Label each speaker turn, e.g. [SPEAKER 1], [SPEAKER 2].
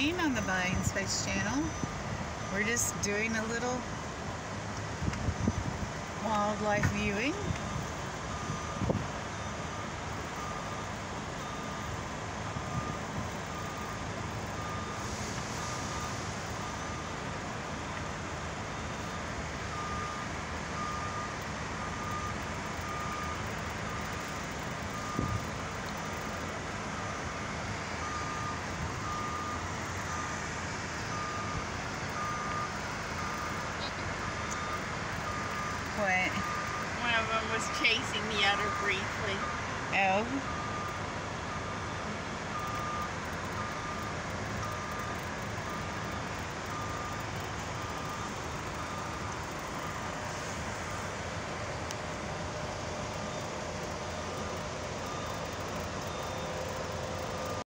[SPEAKER 1] Jane on the Buying Space channel. We're just doing a little wildlife viewing. What?
[SPEAKER 2] One of them was chasing the other briefly.
[SPEAKER 1] Oh.